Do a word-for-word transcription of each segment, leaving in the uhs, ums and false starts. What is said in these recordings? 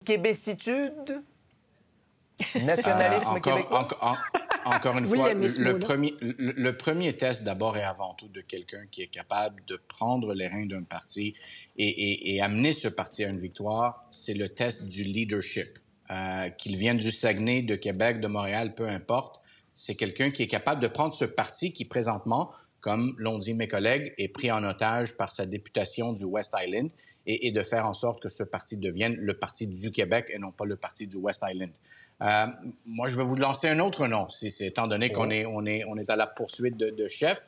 québécitude? Nationalisme euh, encore, québécois? En, en, encore une Oui, fois, le, le, premier, le, le premier test, d'abord et avant tout, de quelqu'un qui est capable de prendre les rênes d'un parti et, et, et amener ce parti à une victoire, c'est le test du leadership. Euh, qu'il vienne du Saguenay, de Québec, de Montréal, peu importe, c'est quelqu'un qui est capable de prendre ce parti qui, présentement, comme l'ont dit mes collègues, est pris en otage par sa députation du West Island et, et de faire en sorte que ce parti devienne le parti du Québec et non pas le parti du West Island. Euh, moi, je vais vous lancer un autre nom, si c'est, étant donné qu'on est, on est, on est à la poursuite de, de chef.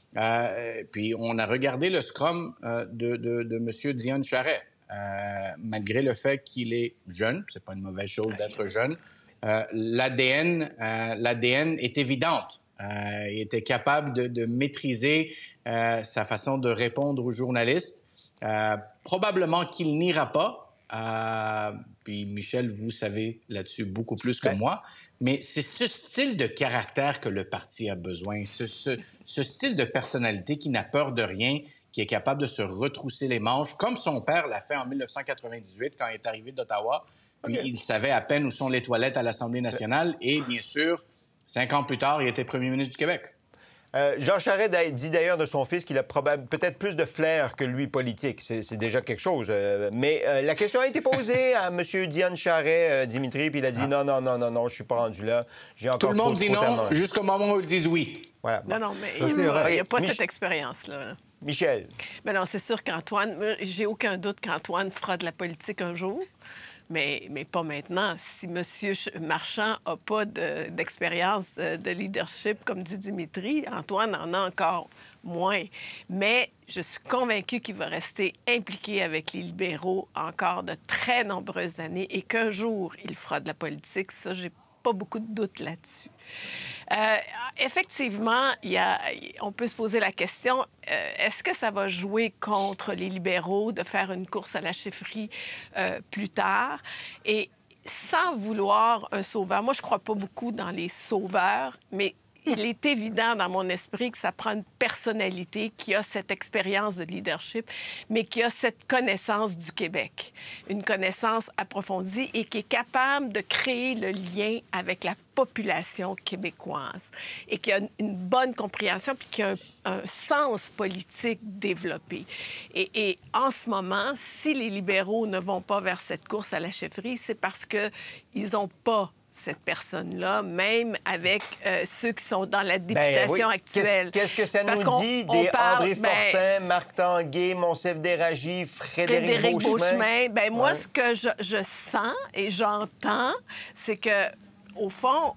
Euh, puis, on a regardé le scrum euh, de, de, de M. Dion Charest. Euh, malgré le fait qu'il est jeune, c'est pas une mauvaise chose d'être jeune, euh, l'A D N, euh, l'A D N est évidente. Euh, il était capable de, de maîtriser euh, sa façon de répondre aux journalistes. Euh, probablement qu'il n'ira pas. Euh, puis Michel, vous savez là-dessus beaucoup plus que ouais. moi. Mais c'est ce style de caractère que le parti a besoin. Ce, ce, ce style de personnalité qui n'a peur de rien, qui est capable de se retrousser les manches, comme son père l'a fait en dix-neuf cent quatre-vingt-dix-huit quand il est arrivé d'Ottawa. Puis okay. il savait à peine où sont les toilettes à l'Assemblée nationale. Et bien sûr, cinq ans plus tard, il était premier ministre du Québec. Euh, Jean Charest dit d'ailleurs de son fils qu'il a probable, peut-être plus de flair que lui politique. C'est, c'est déjà quelque chose. Euh, mais euh, la question a été posée à M. Dion Charest, euh, Dimitri, puis il a dit ah. non, non, non, non, non, je suis pas rendu là. J'ai encore Tout le monde trop, dit trop non jusqu'au moment où ils disent oui. Voilà. Non, non, mais ça, il n'y a pas Mich- cette expérience-là. Michel. Mais non, c'est sûr qu'Antoine, j'ai aucun doute qu'Antoine fera de la politique un jour. Mais, mais pas maintenant. Si M. Marchand n'a pas de, d'expérience de leadership, comme dit Dimitri, Antoine en a encore moins. Mais je suis convaincue qu'il va rester impliqué avec les libéraux encore de très nombreuses années et qu'un jour, il fera de la politique. Ça, j'ai pas beaucoup de doutes là-dessus. Euh, effectivement, il y a, on peut se poser la question, euh, est-ce que ça va jouer contre les libéraux de faire une course à la chefferie euh, plus tard? Et sans vouloir un sauveur, moi, je ne crois pas beaucoup dans les sauveurs, mais il est évident dans mon esprit que ça prend une personnalité qui a cette expérience de leadership, mais qui a cette connaissance du Québec, une connaissance approfondie et qui est capable de créer le lien avec la population québécoise et qui a une bonne compréhension puis qui a un, un sens politique développé. Et, et en ce moment, si les libéraux ne vont pas vers cette course à la chefferie, c'est parce qu'ils n'ont pas cette personne-là, même avec euh, ceux qui sont dans la députation ben, oui. actuelle. Qu'est-ce, qu'est-ce que ça Parce nous dit des parle, André ben, Fortin, Marc Tanguay, Monsef Déragi, Frédéric, Frédéric Beauchemin? Beauchemin. Ben, moi, ouais. ce que je, je sens et j'entends, c'est que, au fond,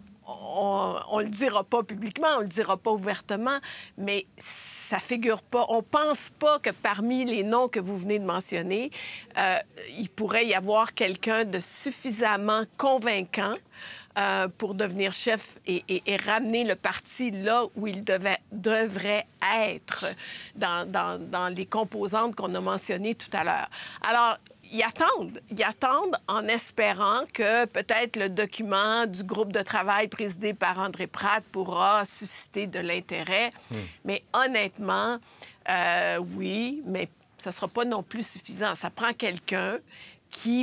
on ne le dira pas publiquement, on ne le dira pas ouvertement, mais ça figure pas. On pense pas que parmi les noms que vous venez de mentionner, euh, il pourrait y avoir quelqu'un de suffisamment convaincant euh, pour devenir chef et, et, et ramener le parti là où il devait, devrait être dans, dans, dans les composantes qu'on a mentionnées tout à l'heure. Alors, Ils attendent. Ils attendent en espérant que peut-être le document du groupe de travail présidé par André Pratt pourra susciter de l'intérêt. Mmh. Mais honnêtement, euh, oui, mais ça ne sera pas non plus suffisant. Ça prend quelqu'un qui,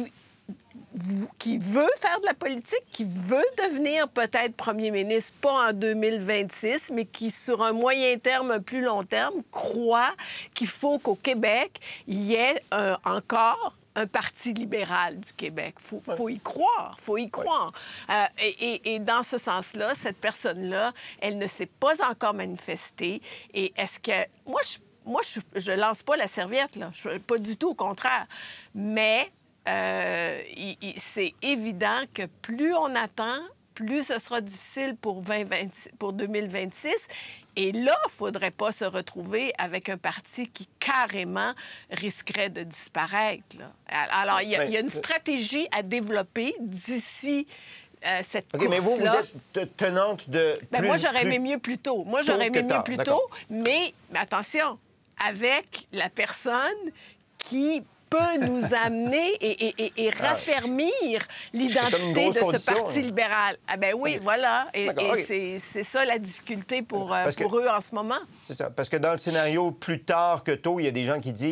qui veut faire de la politique, qui veut devenir peut-être premier ministre, pas en deux mille vingt-six, mais qui, sur un moyen terme, un plus long terme, croit qu'il faut qu'au Québec, il y ait euh, encore un parti libéral du Québec. Il faut, faut y croire, il faut y croire. Euh, et, et, et dans ce sens-là, cette personne-là, elle ne s'est pas encore manifestée. Et est-ce que... Moi, je moi, je ne lance pas la serviette, là. Je, pas du tout, au contraire. Mais euh, il, il, c'est évident que plus on attend, plus ce sera difficile pour, vingt vingt, pour deux mille vingt-six. Et là, il ne faudrait pas se retrouver avec un parti qui, carrément, risquerait de disparaître, là. Alors, il y, il y a une stratégie à développer d'ici euh, cette okay, course-là. Mais vous, vous êtes tenante de... Ben plus, moi, j'aurais plus... aimé mieux plus tôt. Moi, j'aurais aimé mieux plus tôt. Mais, mais attention, avec la personne qui peut nous amener et, et, et, et raffermir ah, l'identité de ce parti libéral. Ah ben oui, okay. voilà. Et, et okay. c'est, c'est ça la difficulté pour, pour que, eux en ce moment. C'est ça. Parce que dans le scénario plus tard que tôt, il y a des gens qui disent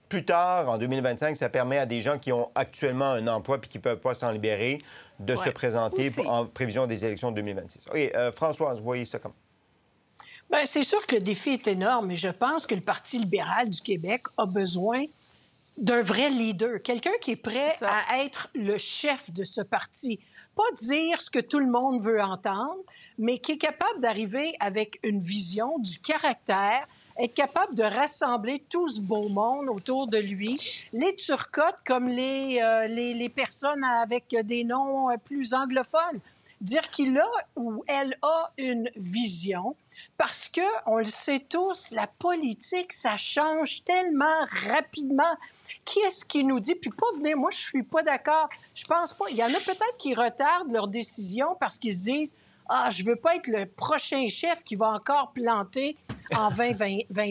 plus tard, en deux mille vingt-cinq, ça permet à des gens qui ont actuellement un emploi puis qui ne peuvent pas s'en libérer de ouais. se présenter Aussi. en prévision des élections de deux mille vingt-six. OK, euh, Françoise, vous voyez ça comment? Bien, c'est sûr que le défi est énorme, mais je pense que le Parti libéral du Québec a besoin d'un vrai leader, quelqu'un qui est prêt à être le chef de ce parti. Pas dire ce que tout le monde veut entendre, mais qui est capable d'arriver avec une vision, du caractère, être capable de rassembler tout ce beau monde autour de lui, les turcottes comme les, euh, les, les personnes avec des noms plus anglophones. Dire qu'il a ou elle a une vision, parce que, on le sait tous, la politique, ça change tellement rapidement. Qui est-ce qui nous dit? Puis pas venir, moi, je suis pas d'accord. Je pense pas. Il y en a peut-être qui retardent leur décision parce qu'ils se disent « Ah, je veux pas être le prochain chef qui va encore planter en vingt vingt-six ».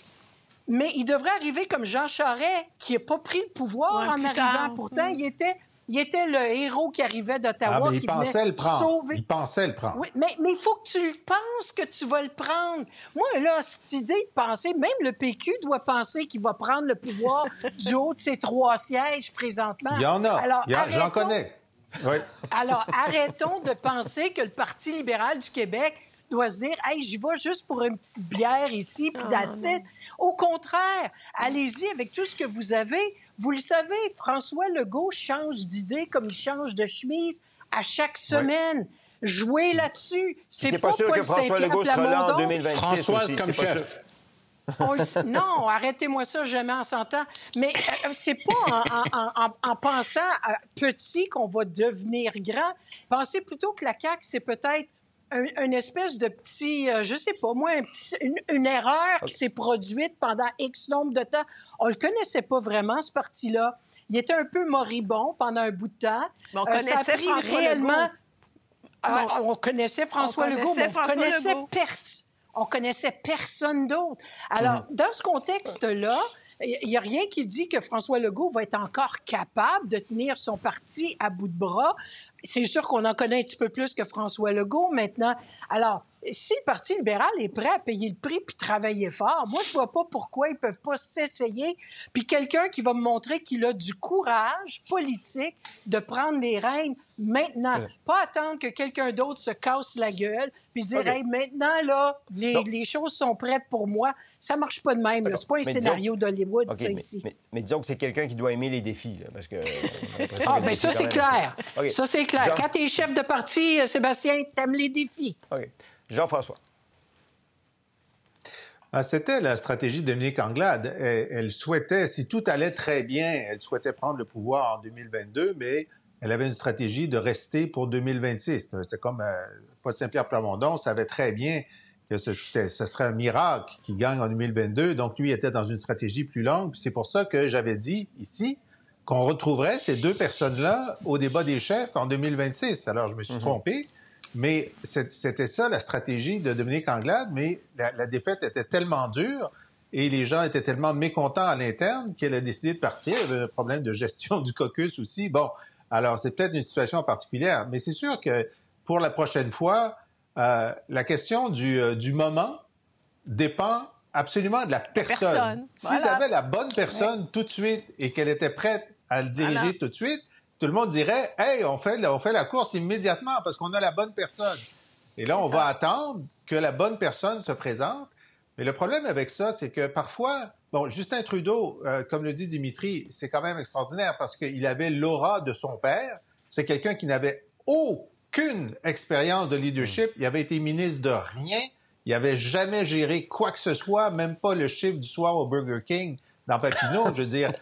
Mais il devrait arriver comme Jean Charest, qui n'a pas pris le pouvoir ouais, en arrivant. Tard. Pourtant, mmh. il était... Il était le héros qui arrivait d'Ottawa. Ah, mais il qui pensait le prendre. Sauver... Il pensait le prendre. Oui, mais il faut que tu penses que tu vas le prendre. Moi, là, cette idée de penser, même le P Q doit penser qu'il va prendre le pouvoir du haut de ses trois sièges présentement. Il y en a. Alors, Il y a... arrêtons... J'en connais. Oui. Alors, arrêtons de penser que le Parti libéral du Québec doit se dire « Hey, j'y vais juste pour une petite bière ici, puis that's it. » Au contraire, allez-y avec tout ce que vous avez. Vous le savez, François Legault change d'idée comme il change de chemise à chaque semaine. Oui. Jouez là-dessus. C'est, c'est pas, pas sûr Paul que François Legault sera là en deux mille vingt-six. Françoise aussi, comme chef. Le... Non, arrêtez-moi ça, jamais en s'entend. Mais euh, c'est pas en, en, en, en pensant à petit qu'on va devenir grand. Pensez plutôt que la C A Q, c'est peut-être un, une espèce de petit, euh, je sais pas moi, un petit, une, une erreur qui s'est produite pendant X nombre de temps. On le connaissait pas vraiment, ce parti-là. Il était un peu moribond pendant un bout de temps. Mais on euh, connaissait François réellement... Legault. Ah, on connaissait François on Legault, mais on François connaissait Legault. personne. On connaissait personne d'autre. Alors, mmh. dans ce contexte-là, il n'y a rien qui dit que François Legault va être encore capable de tenir son parti à bout de bras. C'est sûr qu'on en connaît un petit peu plus que François Legault maintenant. Alors, si le Parti libéral est prêt à payer le prix puis travailler fort, moi, je ne vois pas pourquoi ils ne peuvent pas s'essayer. Puis quelqu'un qui va me montrer qu'il a du courage politique de prendre les rênes maintenant. Ouais. Pas attendre que quelqu'un d'autre se casse la gueule puis dire, okay. hey, maintenant, là, les, les choses sont prêtes pour moi. Ça ne marche pas de même. C'est pas un mais scénario disons... d'Hollywood, okay, ça, mais, ici. Mais, mais disons que c'est quelqu'un qui doit aimer les défis, là, parce que... ah, bien, ça, c'est clair. Okay. Ça, c'est clair. Jean... Quand tu es chef de parti, Sébastien, t'aimes les défis. OK. Jean-François. Ah, c'était la stratégie de Dominique Anglade. Elle, elle souhaitait, si tout allait très bien, elle souhaitait prendre le pouvoir en deux mille vingt-deux, mais elle avait une stratégie de rester pour deux mille vingt-six. C'était comme, euh, pas Saint-Pierre Plamondon savait très bien que ce, ce serait un miracle qui gagne en deux mille vingt-deux. Donc, lui était dans une stratégie plus longue. Puis c'est pour ça que j'avais dit ici qu'on retrouverait ces deux personnes-là au débat des chefs en deux mille vingt-six. Alors, je me suis mm-hmm. trompé. Mais c'était ça la stratégie de Dominique Anglade, mais la, la défaite était tellement dure et les gens étaient tellement mécontents à l'interne qu'elle a décidé de partir. Il y avait un problème de gestion du caucus aussi. Bon, alors c'est peut-être une situation particulière, mais c'est sûr que pour la prochaine fois, euh, la question du, euh, du moment dépend absolument de la personne. personne. S'ils voilà. avaient la bonne personne ouais. tout de suite et qu'elle était prête à le diriger voilà. tout de suite, tout le monde dirait « Hey, on fait, on fait la course immédiatement parce qu'on a la bonne personne. » Et là, on va attendre que la bonne personne se présente. Mais le problème avec ça, c'est que parfois... Bon, Justin Trudeau, euh, comme le dit Dimitri, c'est quand même extraordinaire parce qu'il avait l'aura de son père. C'est quelqu'un qui n'avait aucune expérience de leadership. Il avait été ministre de rien. Il n'avait jamais géré quoi que ce soit, même pas le chiffre du soir au Burger King. Dans Papineau, je veux dire,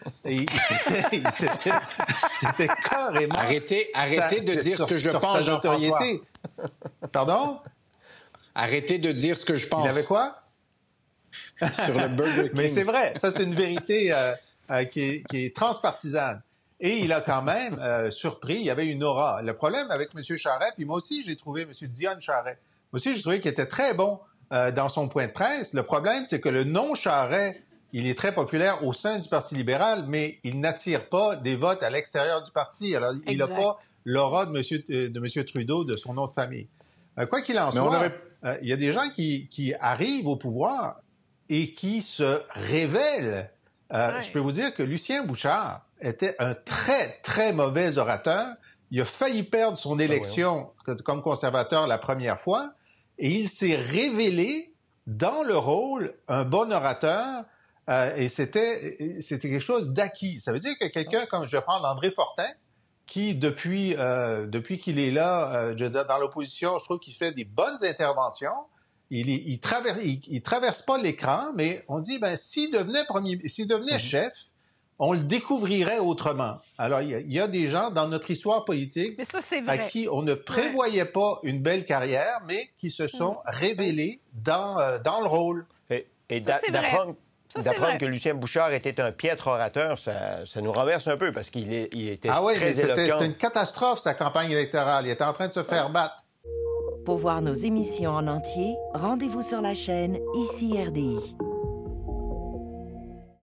c'était carrément... Arrêtez, arrêtez sa, de dire sur, ce que je pense, Jean-François. Pardon? Arrêtez de dire ce que je pense. Il avait quoi? Sur le Burger King. Mais c'est vrai, ça, c'est une vérité euh, euh, qui, est, qui est transpartisane. Et il a quand même euh, surpris, il y avait une aura. Le problème avec M. Charest, puis moi aussi, j'ai trouvé M. Dion Charest, moi aussi, j'ai trouvé qu'il était très bon euh, dans son point de presse. Le problème, c'est que le nom Charest, il est très populaire au sein du Parti libéral, mais il n'attire pas des votes à l'extérieur du parti. Alors, il n'a pas l'aura de M. de M. Trudeau, de son nom de famille. Euh, quoi qu'il en mais soit, aurait... euh, il y a des gens qui, qui arrivent au pouvoir et qui se révèlent Euh, Ouais. Je peux vous dire que Lucien Bouchard était un très, très mauvais orateur. Il a failli perdre son élection Ah oui. comme conservateur la première fois et il s'est révélé dans le rôle un bon orateur euh, et c'était, c'était quelque chose d'acquis. Ça veut dire que quelqu'un comme, je vais prendre André Fortin, qui, depuis, euh, depuis qu'il est là, euh, je veux dire, dans l'opposition, je trouve qu'il fait des bonnes interventions. Il, il, il, traverse, il, il traverse pas l'écran, mais on dit, ben, s'il devenait premier, s'il devenait mm-hmm. chef, on le découvrirait autrement. Alors, il y, a, il y a des gens dans notre histoire politique mais ça, c'est vrai. à qui on ne prévoyait ouais. pas une belle carrière, mais qui se sont mmh. révélés dans, euh, dans le rôle. Et, et d'a, d'apprendre, ça, d'apprendre que Lucien Bouchard était un piètre orateur, ça, ça nous renverse un peu parce qu'il est, il était ah oui, très mais c'était, éloquent. C'était une catastrophe, sa campagne électorale. Il était en train de se faire battre. Pour voir nos émissions en entier, rendez-vous sur la chaîne Ici R D I.